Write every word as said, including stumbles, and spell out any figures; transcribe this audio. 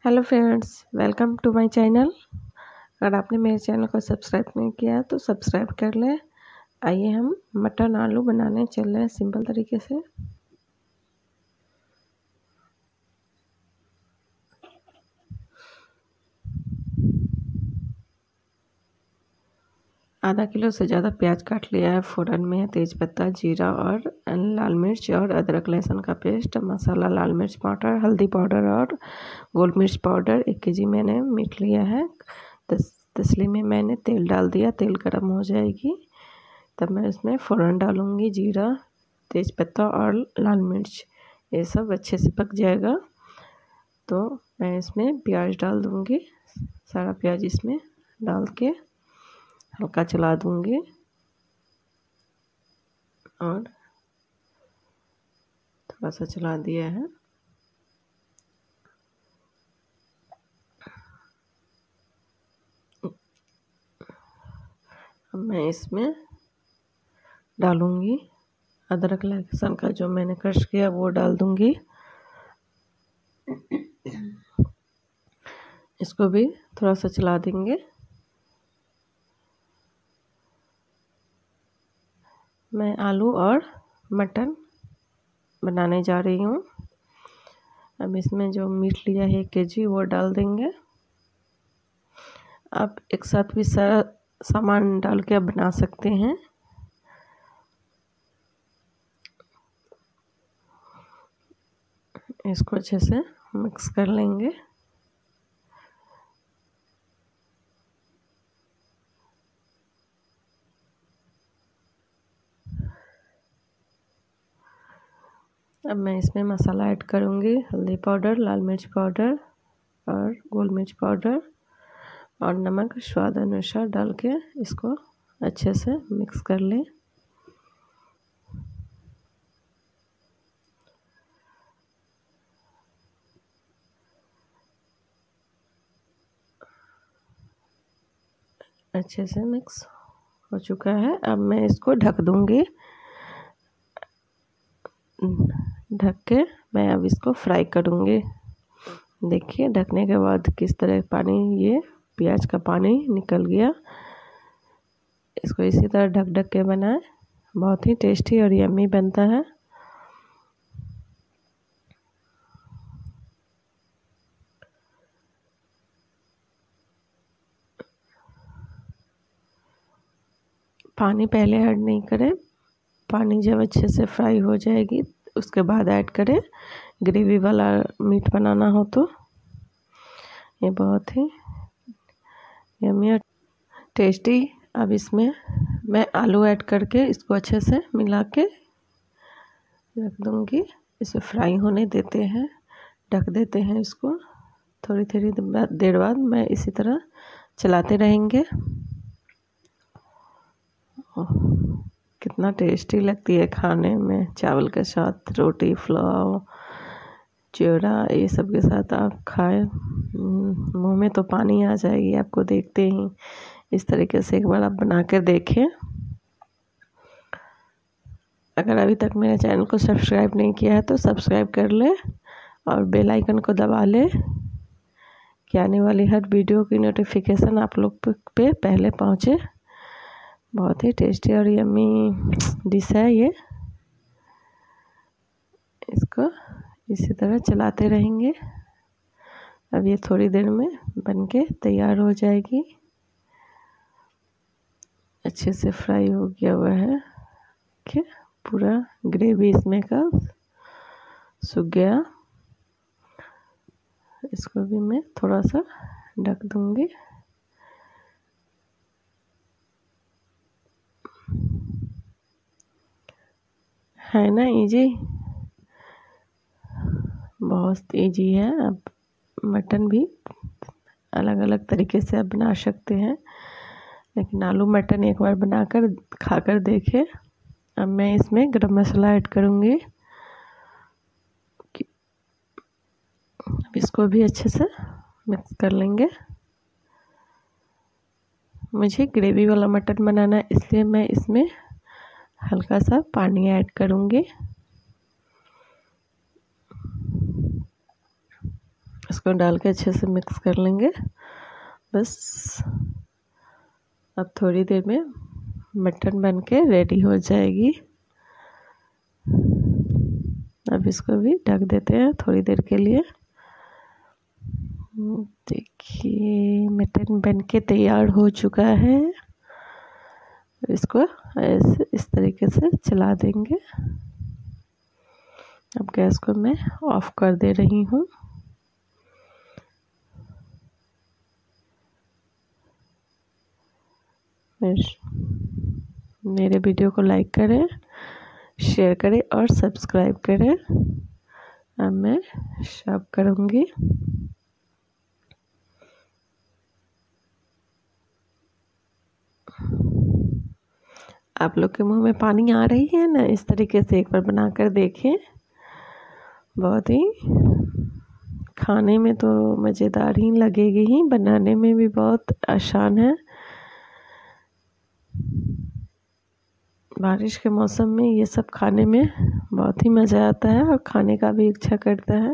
Hello friends, welcome to my channel. अगर आपने मेरे चैनल को सब्सक्राइब नहीं किया है तो सब्सक्राइब कर लें। आइए हम मटन आलू बनाने चल रहे हैं सिंपल तरीके से। आधा किलो से ज़्यादा प्याज काट लिया है। फ़ोरन में तेज़पत्ता, जीरा और लाल मिर्च और अदरक लहसुन का पेस्ट, मसाला लाल मिर्च पाउडर, हल्दी पाउडर और गोल मिर्च पाउडर। एक केजी मैंने मीट लिया है। दस तसली में मैंने तेल डाल दिया। तेल गर्म हो जाएगी तब मैं इसमें फ़ोरन डालूँगी, जीरा, तेज़पत्ता और लाल मिर्च। ये सब अच्छे से पक जाएगा तो मैं इसमें प्याज डाल दूँगी। सारा प्याज इसमें डाल के हल्का चला दूँगी और थोड़ा सा चला दिया है। अब मैं इसमें डालूँगी अदरक लहसुन का जो मैंने क्रश किया वो डाल दूँगी। इसको भी थोड़ा सा चला देंगे। मैं आलू और मटन बनाने जा रही हूँ। अब इसमें जो मीट लिया है एक केजी वो डाल देंगे। आप एक साथ भी सारा सामान डाल के आप बना सकते हैं। इसको अच्छे से मिक्स कर लेंगे। अब मैं इसमें मसाला ऐड करूँगी। हल्दी पाउडर, लाल मिर्च पाउडर और गोल मिर्च पाउडर और नमक स्वाद अनुसार डाल के इसको अच्छे से मिक्स कर लें। अच्छे से मिक्स हो चुका है। अब मैं इसको ढक दूँगी। ढक के मैं अब इसको फ्राई करूँगी। देखिए ढकने के बाद किस तरह पानी, ये प्याज का पानी निकल गया। इसको इसी तरह ढक ढक के बनाएं। बहुत ही टेस्टी और यम्मी बनता है। पानी पहले ऐड नहीं करें। पानी जब अच्छे से फ्राई हो जाएगी उसके बाद ऐड करें। ग्रेवी वाला मीट बनाना हो तो ये बहुत ही यम्मी और टेस्टी। अब इसमें मैं आलू ऐड करके इसको अच्छे से मिला के रख दूँगी। इसे फ्राई होने देते हैं, ढक देते हैं इसको। थोड़ी थोड़ी देर बाद मैं इसी तरह चलाते रहेंगे। कितना टेस्टी लगती है खाने में, चावल के साथ, रोटी, पुलाव, चिड़ा, ये सब के साथ आप खाएं, मुंह में तो पानी आ जाएगी आपको देखते ही। इस तरीके से एक बार आप बना कर देखें। अगर अभी तक मेरे चैनल को सब्सक्राइब नहीं किया है तो सब्सक्राइब कर ले और बेल आइकन को दबा ले कि आने वाली हर वीडियो की नोटिफिकेशन आप लोग पे पहले पहुँचे। बहुत ही टेस्टी और यम्मी डिश है ये। इसको इसी तरह चलाते रहेंगे। अब ये थोड़ी देर में बनके तैयार हो जाएगी। अच्छे से फ्राई हो गया हुआ है कि पूरा ग्रेवी इसमें का सूख गया। इसको भी मैं थोड़ा सा ढक दूंगी। है ना इजी, बहुत इजी है। अब मटन भी अलग अलग तरीके से आप बना सकते हैं, लेकिन आलू मटन एक बार बनाकर खाकर देखें। अब मैं इसमें गरम मसाला ऐड करूँगी। अब इसको भी अच्छे से मिक्स कर लेंगे। मुझे ग्रेवी वाला मटन बनाना है इसलिए मैं इसमें हल्का सा पानी ऐड करूँगी। इसको डाल के अच्छे से मिक्स कर लेंगे। बस अब थोड़ी देर में मटन बन के रेडी हो जाएगी। अब इसको भी ढक देते हैं थोड़ी देर के लिए। देखिए मटन बन के तैयार हो चुका है। इसको ऐसे इस तरीके से चला देंगे। अब गैस को मैं ऑफ कर दे रही हूँ। मेरे वीडियो को लाइक करें, शेयर करें और सब्सक्राइब करें। अब मैं सर्व करूँगी। आप लोग के मुंह में पानी आ रही है ना, इस तरीके से एक बार बनाकर देखें। बहुत ही खाने में तो मज़ेदार ही लगेगी ही, बनाने में भी बहुत आसान है। बारिश के मौसम में ये सब खाने में बहुत ही मज़ा आता है और खाने का भी इच्छा करता है।